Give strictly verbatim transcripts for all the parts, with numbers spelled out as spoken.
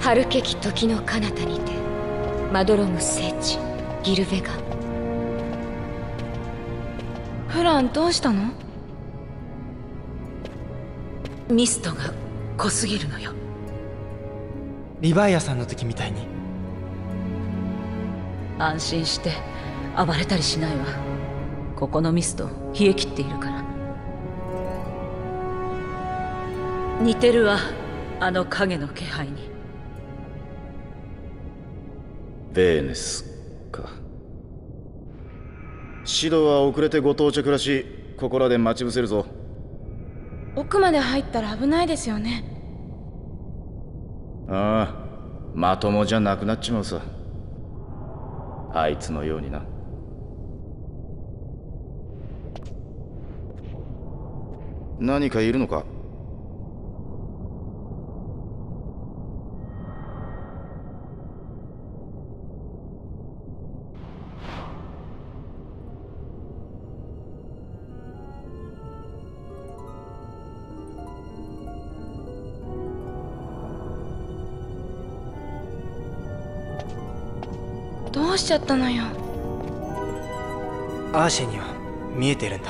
遥けき時の彼方にてまどろむ聖地ギルベガン。 フラン、どうしたの？ ミストが濃すぎるのよ。 リヴァイアさんの時みたいに。 安心して暴れたりしないわ。ここのミスト冷え切っているから。似てるわ、あの影の気配に。 ベーネスか。シドは遅れてご到着らしい。ここらで待ち伏せるぞ。 奥まで入ったら危ないですよね。 ああ、まともじゃなくなっちまうさ、あいつのようにな。何かいるのか？ どうしちゃったのよ。 アーシェには見えてるんだ。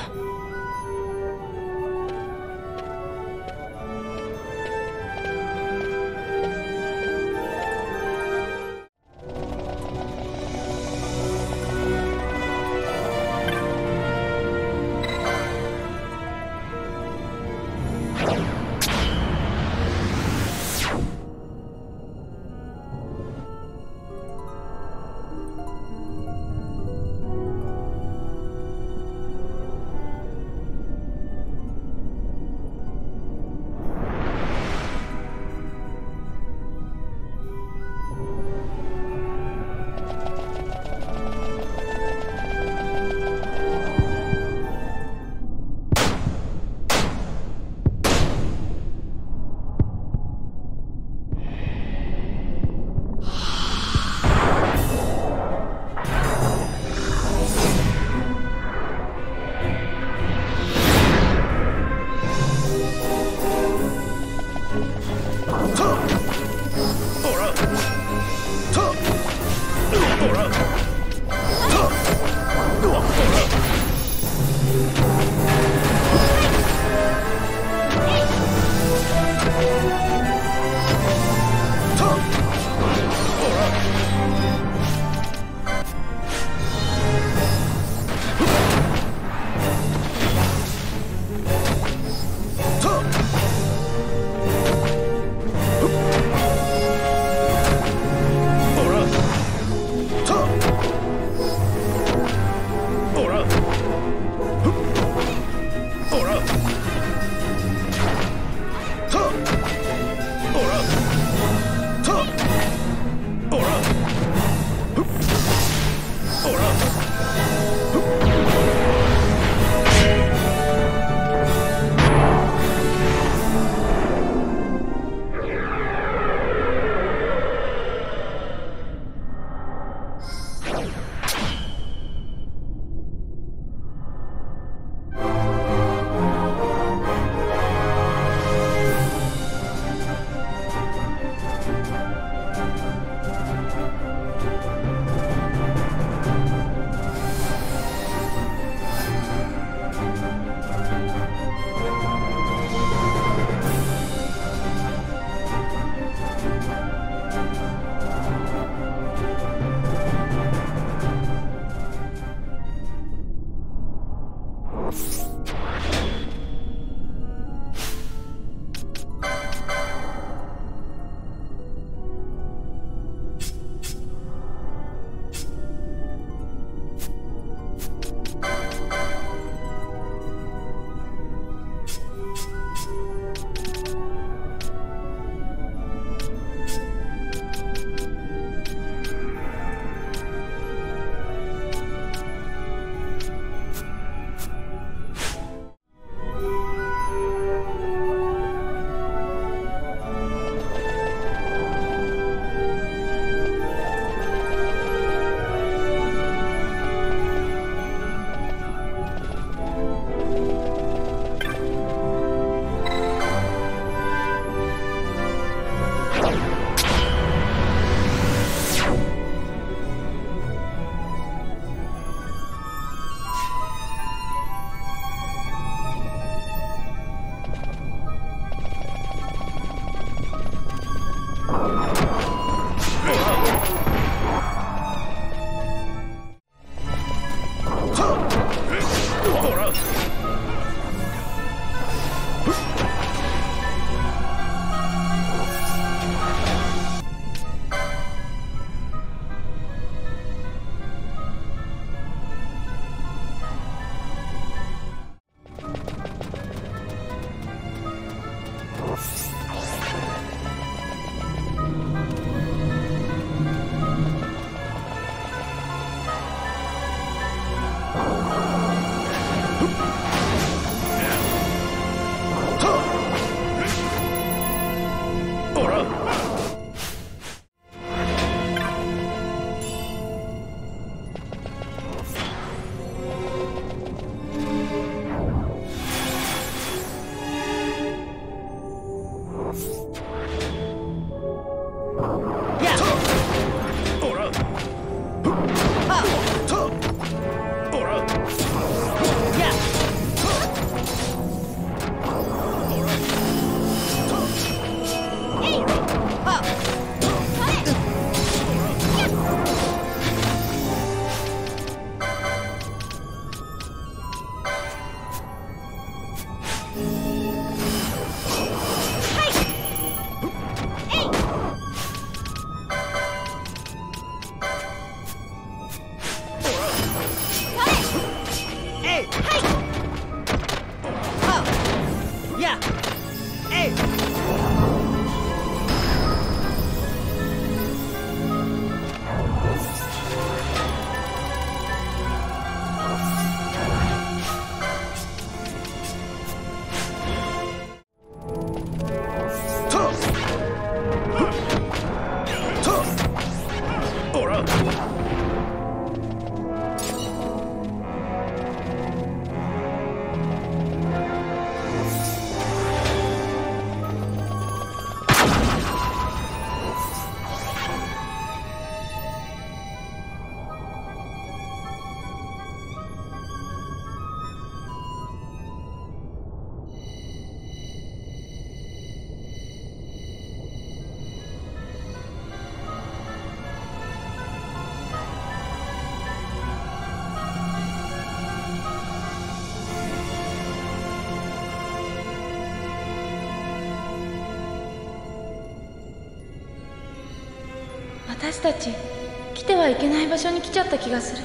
私たち来てはいけない場所に来ちゃった気がする。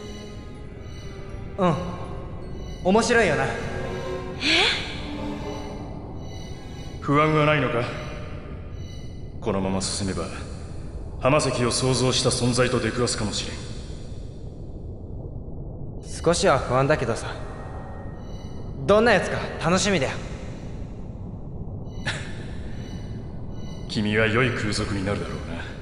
うん、面白いよな。 不安はないのか？このまま進めば浜関を想像した存在と出くわすかもしれん。 少しは不安だけどさ、どんなやつか楽しみだよ。 君は良い空賊になるだろうな。